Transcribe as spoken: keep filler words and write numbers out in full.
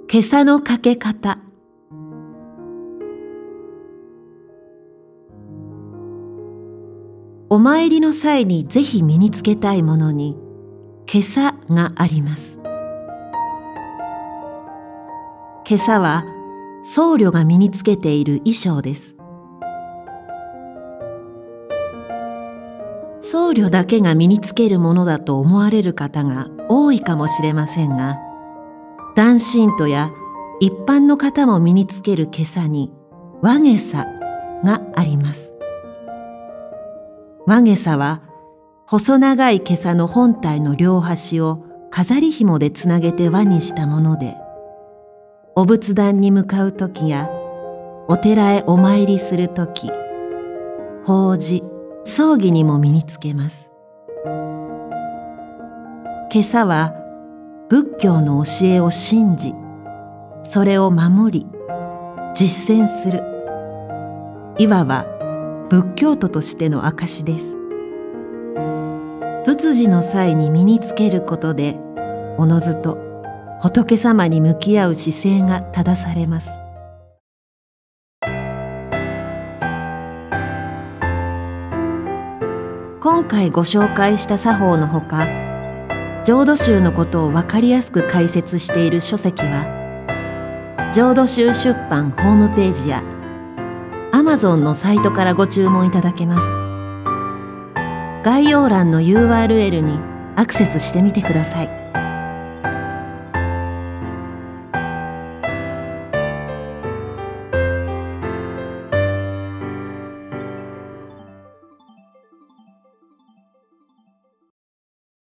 袈裟のかけ方。お参りの際にぜひ身につけたいものに袈裟があります。袈裟は僧侶が身につけている衣装です。僧侶だけが身につけるものだと思われる方が多いかもしれませんが、男信徒や一般の方も身につける袈裟に和袈裟があります。和袈裟は細長い袈裟の本体の両端を飾り紐でつなげて輪にしたもので、お仏壇に向かうときやお寺へお参りするとき、法事、葬儀にも身につけます。袈裟は仏教の教えを信じ、それを守り、実践する、いわば仏教徒としての証です。仏事の際に身につけることで、おのずと仏様に向き合う姿勢が正されます。今回ご紹介した作法のほか、浄土宗のことを分かりやすく解説している書籍は、浄土宗出版ホームページや アマゾン のサイトからご注文いただけます。概要欄の ユーアールエル にアクセスしてみてください。